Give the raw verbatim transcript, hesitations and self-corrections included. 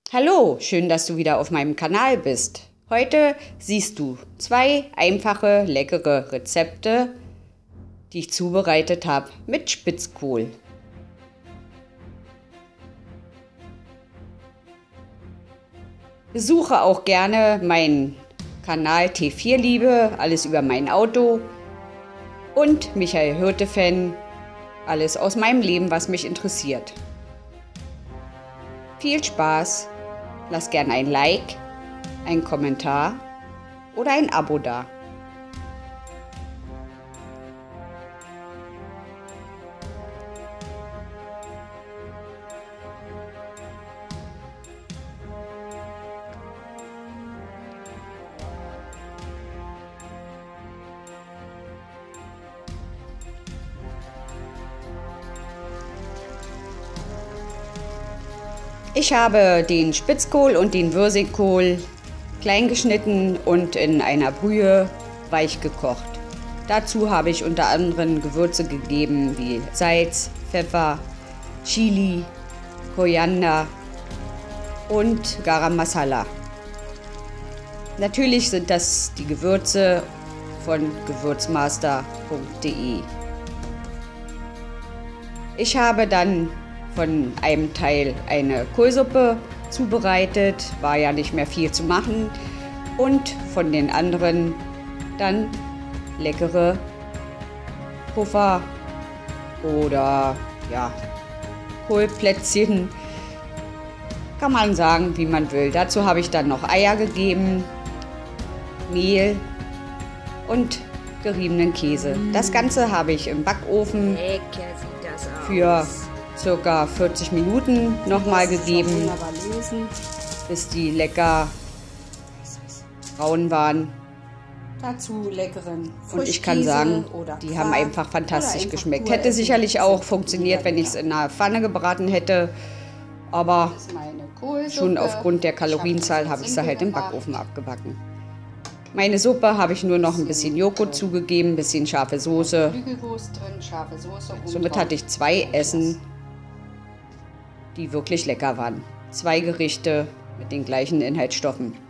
Hallo, schön, dass du wieder auf meinem Kanal bist. Heute siehst du zwei einfache, leckere Rezepte, die ich zubereitet habe mit Spitzkohl. Besuche auch gerne meinen Kanal T vier Liebe, alles über mein Auto, und Michael Hirte-Fan, alles aus meinem Leben, was mich interessiert. Viel Spaß! Lass gerne ein Like, einen Kommentar oder ein Abo da. Ich habe den Spitzkohl und den Würzigkohl klein geschnitten und in einer Brühe weich gekocht. Dazu habe ich unter anderem Gewürze gegeben wie Salz, Pfeffer, Chili, Koriander und Garam Masala. Natürlich sind das die Gewürze von gewürzmaster punkt de. Ich habe dann von einem Teil eine Kohlsuppe zubereitet, war ja nicht mehr viel zu machen, und von den anderen dann leckere Puffer oder ja, Kohlplätzchen, kann man sagen, wie man will. Dazu habe ich dann noch Eier gegeben, Mehl und geriebenen Käse. Mm. Das Ganze habe ich im Backofen Lecker sieht das aus. Für circa vierzig Minuten nochmal gegeben, bis die lecker braun waren. Dazu leckeren Frischkäse. Und ich kann sagen, die Quark haben einfach fantastisch einfach geschmeckt. Hätte sicherlich auch funktioniert, wenn ich es in einer Pfanne gebraten hätte, aber schon aufgrund der Kalorienzahl habe ich sie halt im Backofen abgebacken. Meine Suppe habe ich nur noch ein bisschen Joghurt zugegeben, ein bisschen scharfe Soße. Somit hatte ich zwei Essen, die wirklich lecker waren. Zwei Gerichte mit den gleichen Inhaltsstoffen.